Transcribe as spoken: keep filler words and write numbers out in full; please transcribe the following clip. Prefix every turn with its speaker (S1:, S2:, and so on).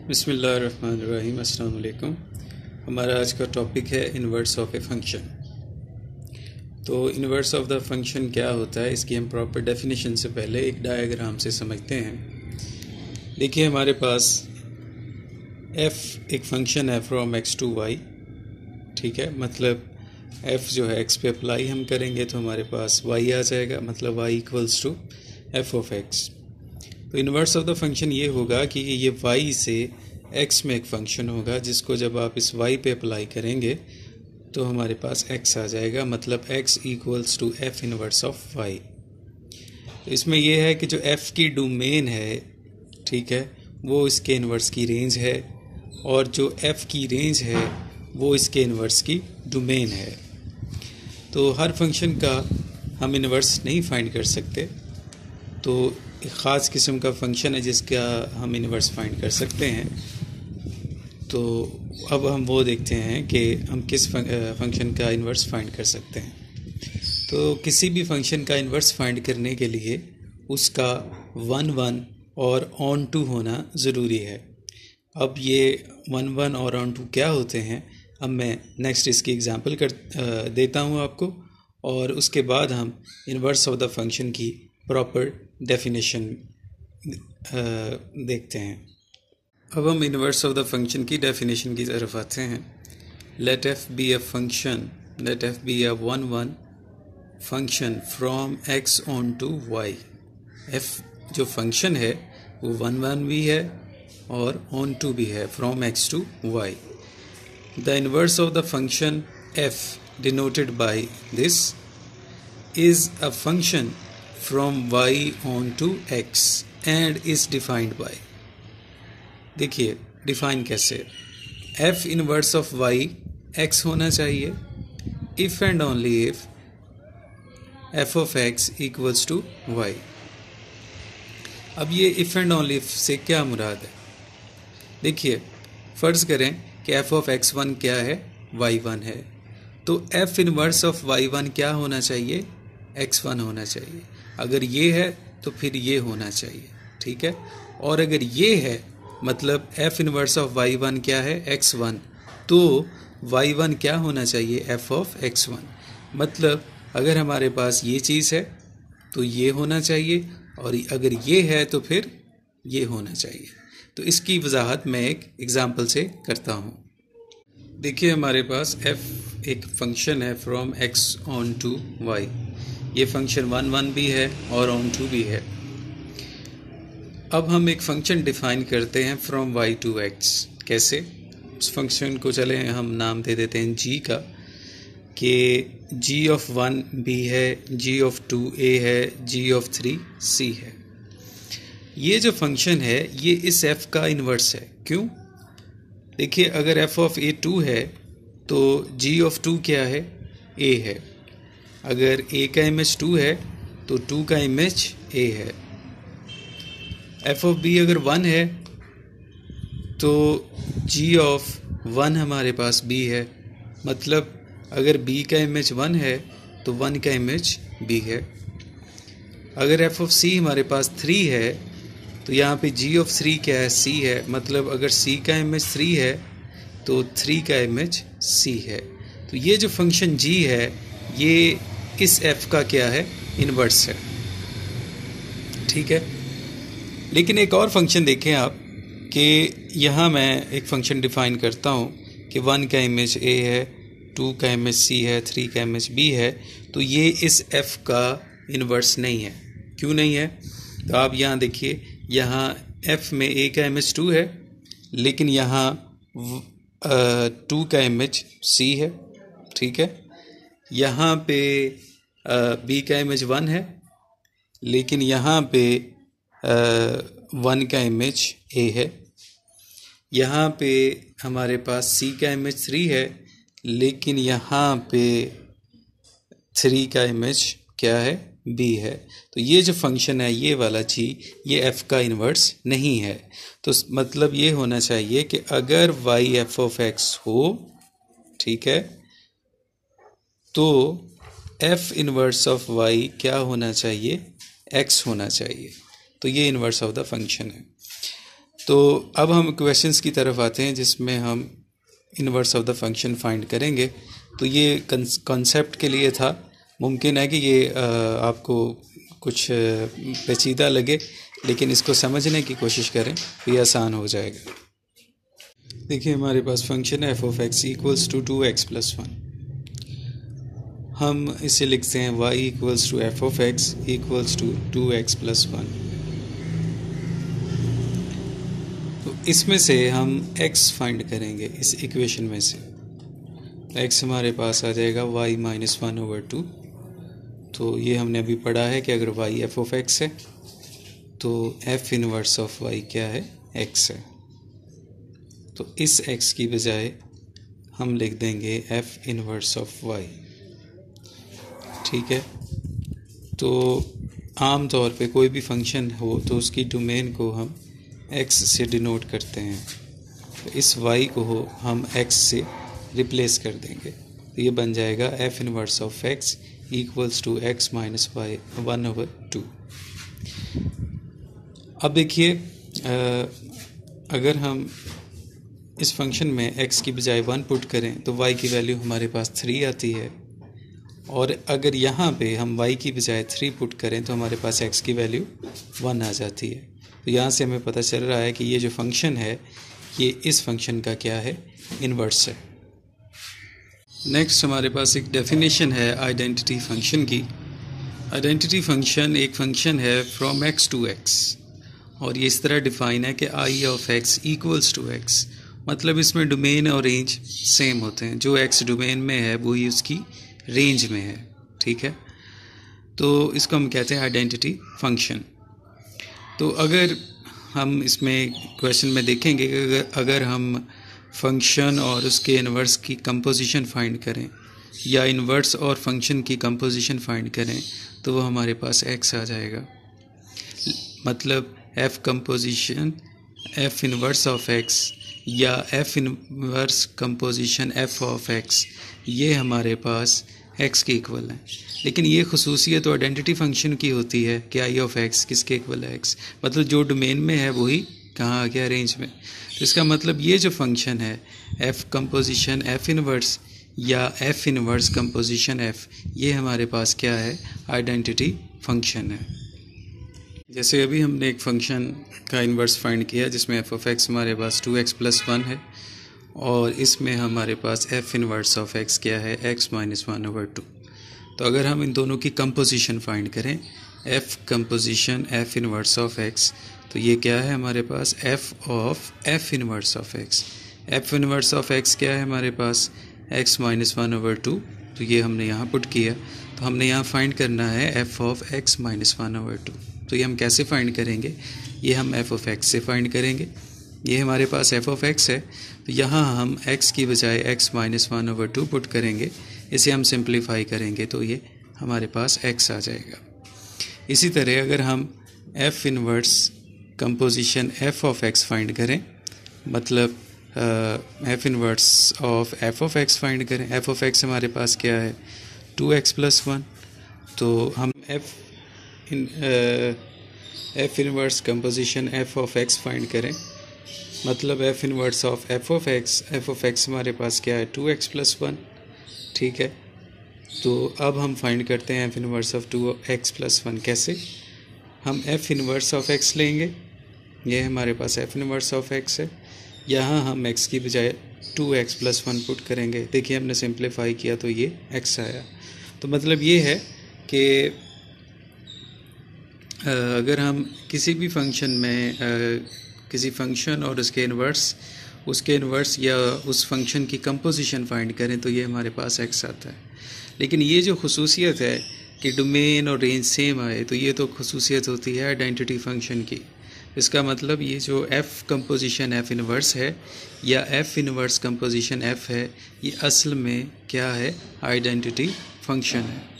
S1: बिस्मिल्लाहिर्रहमानिर्रहीम, अस्सलाम वालेकुम। हमारा आज का टॉपिक है इन्वर्स ऑफ ए फंक्शन। तो इन्वर्स ऑफ द फंक्शन क्या होता है, इसकी हम प्रॉपर डेफिनेशन से पहले एक डायग्राम से समझते हैं। देखिए, हमारे पास f एक फंक्शन है फ्रॉम x टू y, ठीक है। मतलब f जो है x पे अप्लाई हम करेंगे तो हमारे पास y आ जाएगा, मतलब y equals to F of X. तो इन्वर्स ऑफ द फंक्शन ये होगा कि ये y से x में एक फंक्शन होगा जिसको जब आप इस y पे अप्लाई करेंगे तो हमारे पास x आ जाएगा, मतलब x equals to F inverse of y। तो इसमें यह है कि जो f की डोमेन है, ठीक है, वो इसके इन्वर्स की रेंज है, और जो f की रेंज है वो इसके इन्वर्स की डोमेन है। तो हर फंक्शन का हम इन्वर्स नहीं फाइंड कर सकते, तो एक ख़ास किस्म का फंक्शन है जिसका हम इन्वर्स फाइंड कर सकते हैं। तो अब हम वो देखते हैं कि हम किस फंक्शन का इन्वर्स फाइंड कर सकते हैं। तो किसी भी फंक्शन का इन्वर्स फाइंड करने के लिए उसका वन वन और ऑन टू होना ज़रूरी है। अब ये वन वन और ऑन टू क्या होते हैं, अब मैं नेक्स्ट इसकी एग्जांपल कर देता हूँ आपको, और उसके बाद हम इन्वर्स ऑफ द फंक्शन की प्रॉपर डेफिनेशन देखते हैं। अब हम इन्वर्स ऑफ द फंक्शन की डेफिनेशन की तरफ आते हैं। Let F be a function, let F be a one one function from X onto Y. F जो फंक्शन है वो वन वन भी है और ऑन टू भी है, from X to Y. The inverse of the function F denoted by this is a function from y on to x and is defined by, देखिए define कैसे, f inverse of y x होना चाहिए if and only if f of x equals to y। अब ये if and only if से क्या मुराद है, देखिए फर्ज करें कि f of x वन क्या है, y वन है, तो f inverse of y one क्या होना चाहिए, x वन होना चाहिए। अगर ये है तो फिर ये होना चाहिए, ठीक है। और अगर ये है मतलब f inverse of y one क्या है, x वन, तो y वन क्या होना चाहिए, f ऑफ x वन। मतलब अगर हमारे पास ये चीज़ है तो ये होना चाहिए, और अगर ये है तो फिर ये होना चाहिए। तो इसकी वजाहत मैं एक एग्जांपल से करता हूँ। देखिए, हमारे पास f एक फंक्शन है from x onto y। ये फंक्शन वन वन भी है और ऑन टू भी है। अब हम एक फंक्शन डिफाइन करते हैं फ्रॉम y टू x। कैसे, उस फंक्शन को चले हम नाम दे देते हैं g का, कि g ऑफ वन b है, g ऑफ टू a है, g ऑफ थ्री c है। ये जो फंक्शन है ये इस f का इन्वर्स है। क्यों, देखिए अगर f ऑफ a टू है तो g ऑफ टू क्या है, a है। अगर a का इमेज टू है तो टू का इमेज a है। f ऑफ b अगर वन है तो g ऑफ वन हमारे पास b है, मतलब अगर b का इमेज वन है तो वन का इमेज b है। अगर f ऑफ c हमारे पास थ्री है तो यहाँ पे g ऑफ थ्री क्या है, c है, मतलब अगर c का इमेज थ्री है तो थ्री का इमेज c है। तो ये जो फंक्शन g है ये इस f का क्या है, इन्वर्स है, ठीक है। लेकिन एक और फंक्शन देखें आप, कि यहाँ मैं एक फंक्शन डिफाइन करता हूँ कि वन का इमेज a है, टू का इमेज c है, थ्री का इमेज b है, तो ये इस f का इन्वर्स नहीं है। क्यों नहीं है, तो आप यहाँ देखिए, यहाँ f में a का इमेज टू है, लेकिन यहाँ टू का इमेज c है, ठीक है। यहाँ पे b का इमेज वन है, लेकिन यहाँ पे वन का इमेज a है। यहाँ पे हमारे पास c का इमेज थ्री है, लेकिन यहाँ पे थ्री का इमेज क्या है, b है। तो ये जो फंक्शन है ये वाला g, ये f का इन्वर्स नहीं है। तो मतलब ये होना चाहिए कि अगर y f ऑफ x हो, ठीक है, तो f इनवर्स ऑफ y क्या होना चाहिए, x होना चाहिए। तो ये इनवर्स ऑफ द फंक्शन है। तो अब हम क्वेश्चंस की तरफ आते हैं जिसमें हम inverse of the function find करेंगे। तो ये कॉन्सेप्ट के लिए था, मुमकिन है कि ये आपको कुछ पेचीदा लगे, लेकिन इसको समझने की कोशिश करें तो ये आसान हो जाएगा। देखिए हमारे पास फंक्शन है F of X equals to two X plus one. हम इसे लिखते हैं Y equals to F of X equals to two X plus one. तो इसमें से हम x फाइंड करेंगे इस इक्वेशन में से। x हमारे पास आ जाएगा y minus one over two. तो ये हमने अभी पढ़ा है कि अगर y एफ ऑफ x है तो f इनवर्स ऑफ y क्या है, x है। तो इस x की बजाय हम लिख देंगे f इनवर्स ऑफ y। ठीक है। तो आम तौर पे कोई भी फंक्शन हो तो उसकी डोमेन को हम x से डिनोट करते हैं। तो इस y को हो हम x से रिप्लेस कर देंगे, तो ये बन जाएगा f inverse of x equals to x minus Y one over two. अब देखिए अगर हम इस फंक्शन में x की बजाय वन पुट करें तो y की वैल्यू हमारे पास थ्री आती है, और अगर यहाँ पे हम y की बजाय थ्री पुट करें तो हमारे पास x की वैल्यू वन आ जाती है। तो यहाँ से हमें पता चल रहा है कि ये जो फंक्शन है ये इस फंक्शन का क्या है, इन्वर्स है। नेक्स्ट हमारे पास एक डेफिनेशन है आइडेंटिटी फंक्शन की। आइडेंटिटी फंक्शन एक फंक्शन है फ्रॉम x टू x, और ये इस तरह डिफाइन है कि I of x equals to x। मतलब इसमें डोमेन और रेंज सेम होते हैं, जो x डोमेन में है वही उसकी रेंज में है। ठीक है। तो इसको हम कहते हैं आइडेंटिटी फंक्शन। तो अगर हम इसमें क्वेश्चन में देखेंगे कि अगर अगर हम फंक्शन और उसके इन्वर्स की कंपोजिशन फाइंड करें या इन्वर्स और फंक्शन की कंपोजिशन फाइंड करें तो वो हमारे पास x आ जाएगा। मतलब f composition f inverse of x या f inverse composition f of x, ये हमारे पास x के इक्वल है। लेकिन ये खसूसियत तो आइडेंटिटी फंक्शन की होती है कि आई ऑफ x किसके इक्वल है, x। मतलब जो डोमेन में है वही कहाँ आ गया, रेंज में। तो इसका मतलब ये जो फंक्शन है f कंपोजिशन f इनवर्स या f इनवर्स कंपोजिशन f, ये हमारे पास क्या है, आइडेंटिटी फंक्शन है। जैसे अभी हमने एक फंक्शन का इन्वर्स फाइंड किया जिसमें f ऑफ x हमारे पास टू एक्स प्लस वन है, और इसमें हमारे पास f इनवर्स ऑफ x क्या है, x minus one over two. तो अगर हम इन दोनों की कंपोजिशन फाइंड करें, f composition f inverse of x, तो ये क्या है हमारे पास, f of f inverse of x। f inverse of x क्या है हमारे पास, x minus one over two. तो ये हमने यहाँ पुट किया, तो हमने यहाँ फाइंड करना है f of x minus one over two. तो ये हम कैसे फाइंड करेंगे, ये हम f ऑफ x से फाइंड करेंगे। ये हमारे पास f ऑफ x है, तो यहाँ हम x की बजाय x minus one over two put करेंगे। इसे हम सिंप्लीफाई करेंगे तो ये हमारे पास x आ जाएगा। इसी तरह अगर हम f inverse composition f of x find करें, मतलब f inverse of f of x find करें, f ऑफ x हमारे पास क्या है, टू एक्स प्लस वन। तो हम f इन f inverse composition f of x find करें, मतलब f inverse of f of x, f of x हमारे पास क्या है, टू एक्स प्लस वन। ठीक है। तो अब हम फाइंड करते हैं f inverse of two X plus one. कैसे, हम f इनवर्स ऑफ x लेंगे, ये हमारे पास f इनवर्स ऑफ x है। यहाँ हम x की बजाय two X plus one put करेंगे। देखिए हमने सिंप्लीफाई किया तो ये x आया। तो मतलब ये है कि अगर हम किसी भी फंक्शन में किसी फंक्शन और उसके इन्वर्स उसके इन्वर्स या उस फंक्शन की कंपोजिशन फाइंड करें तो ये हमारे पास x आता है। लेकिन ये जो खसूसियत है कि डोमेन और रेंज सेम आए, तो ये तो खसूसियत होती है आइडेंटिटी फंक्शन की। इसका मतलब ये जो f कंपोजिशन f इनवर्स है या f इनवर्स कंपोजिशन f है, ये असल में क्या है, आइडेंटिटी फंक्शन है।